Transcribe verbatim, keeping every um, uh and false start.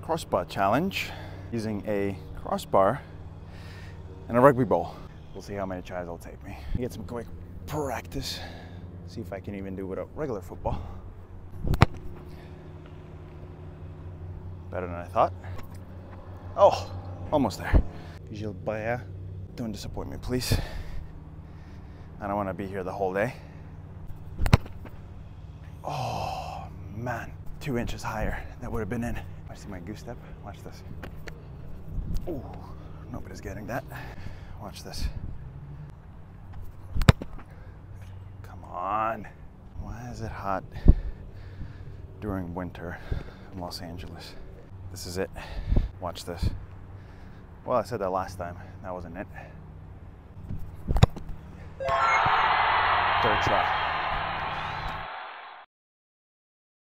crossbar challenge using a crossbar and a rugby ball. We'll see how many tries it'll take me. Get some quick practice. See if I can even do without regular football. Better than I thought. Oh, almost there. Gilbert, don't disappoint me, please. I don't want to be here the whole day. Oh, man. Two inches higher. That would have been in. I see my goose step. Watch this. Oh, nobody's getting that. Watch this. Come on. Why is it hot during winter in Los Angeles? This is it. Watch this. Well, I said that last time. That wasn't it. Third try.